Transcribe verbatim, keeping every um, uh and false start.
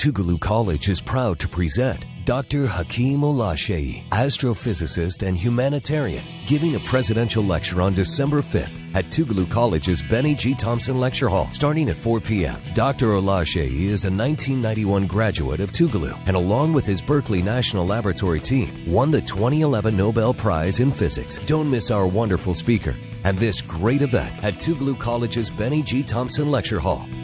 Tougaloo College is proud to present Doctor Hakeem Oluseyi, astrophysicist and humanitarian, giving a presidential lecture on December fifth at Tougaloo College's Bennie G. Thompson Lecture Hall, starting at four p m Doctor Oluseyi is a nineteen ninety-one graduate of Tougaloo, and along with his Berkeley National Laboratory team, won the twenty eleven Nobel Prize in Physics. Don't miss our wonderful speaker and this great event at Tougaloo College's Bennie G. Thompson Lecture Hall.